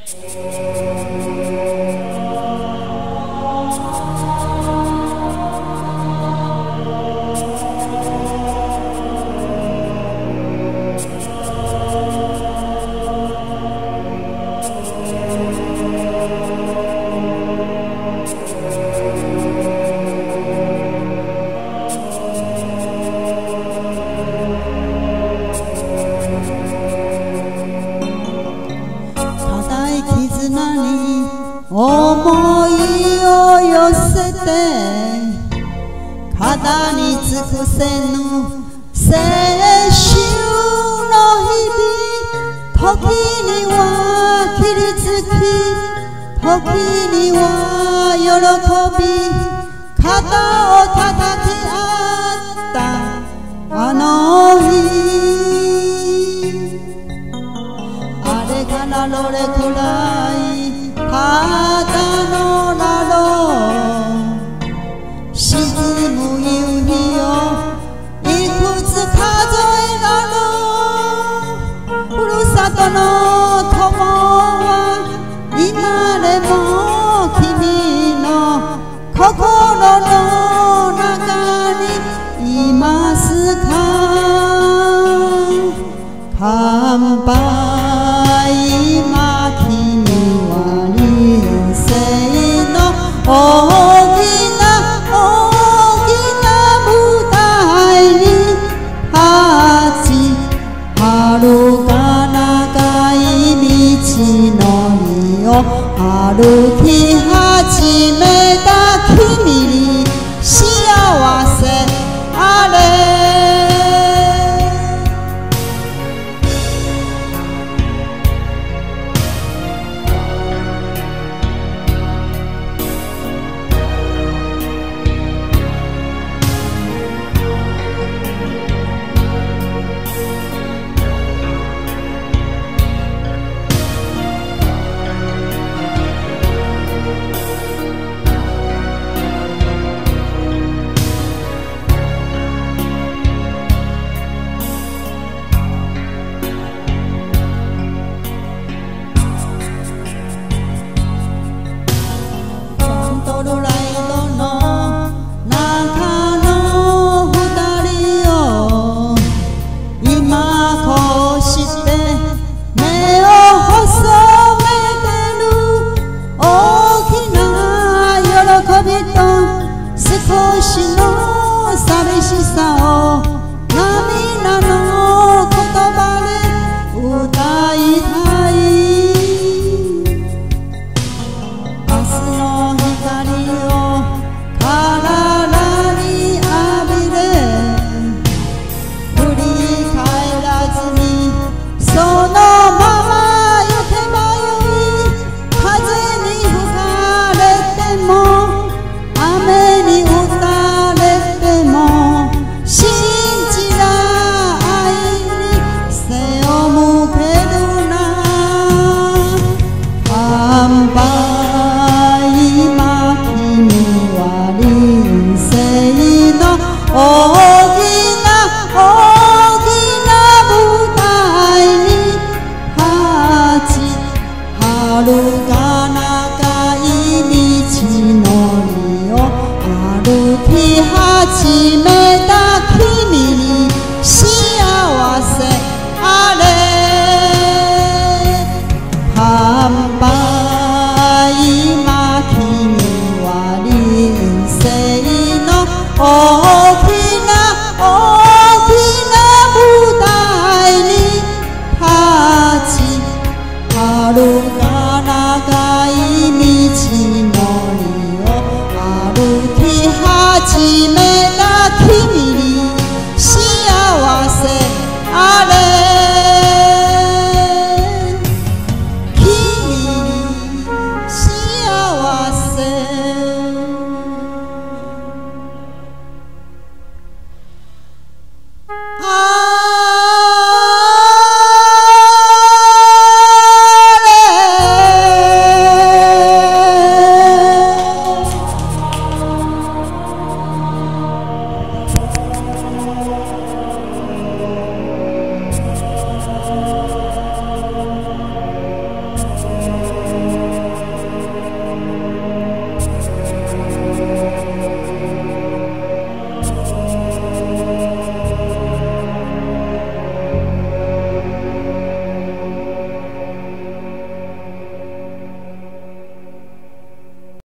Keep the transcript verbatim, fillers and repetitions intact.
思いを寄せて肩に尽くせぬ青春の日々、時には切りつき、時には喜び、肩を叩き合ったあの日、あれからどれくらいただのだろう、沈む夕日をいくつ数えだろう、ふるさとの友は今でも君の心の中にいますか。乾杯、今君は人生の大きな大きな舞台に立ち、遥か長い道のりを歩き始めた君に幸せあれ。少しの寂しさを涙の言葉で歌いたい。明日の光を体に浴びれ、振り返らずにそのまま行けばよい。風に吹かれても雨に打たれても信じら愛に背を向けるな。乾杯、今君は人生の大きな大きな舞台に立ち、遥か長い道のりを歩き始め